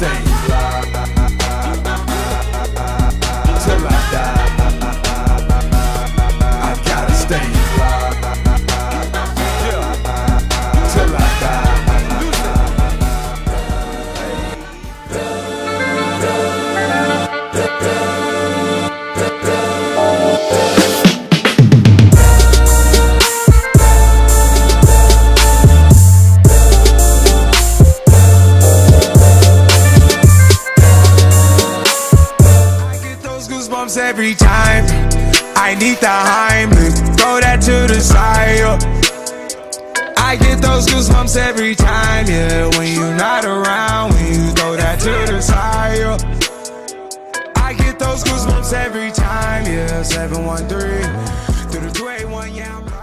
stay fly till I die. I gotta stay fly till I die. Every time I need the Heimlich, throw that to the side. I get those goosebumps every time, yeah. When you're not around, when you throw that to the side. I get those goosebumps every time, yeah. 713 through the 281, yeah.